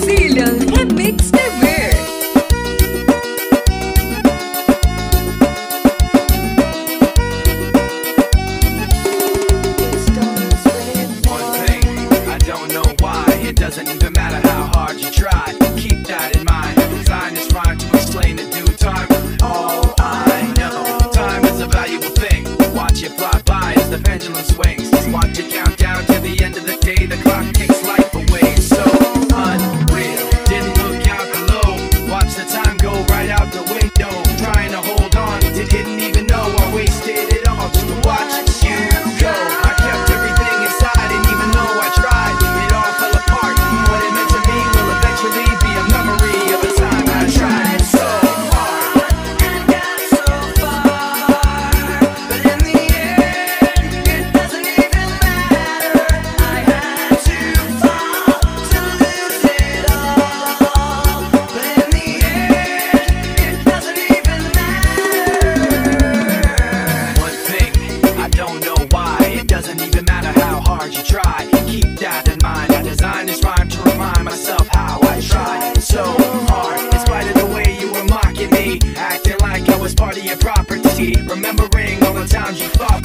Silang Remix TV. It doesn't even matter how hard you try. Keep that in mind. Design this rhyme to explain in due time. All I know, time is a valuable thing. Watch it fly by as the pendulum swings. Watch it count down to the end of the day. The clock takes life away. It's so unreal. Didn't look out below. Watch the time go right out the window. Trying to hold on, didn't even know I wasted it all just to watch you go. I kept everything inside, and even though I tried, it all fell apart. What it meant to me will eventually be a memory of a time I tried so hard and got so far. But in the end, it doesn't even matter. I had to fall to lose it all. But in the end, it doesn't even matter. One thing, I don't know why. It doesn't even matter how hard you try. Keep that in mind. I designed this rhyme to remind myself how I tried so hard. In spite of the way you were mocking me, acting like I was part of your property, remembering all the times you fought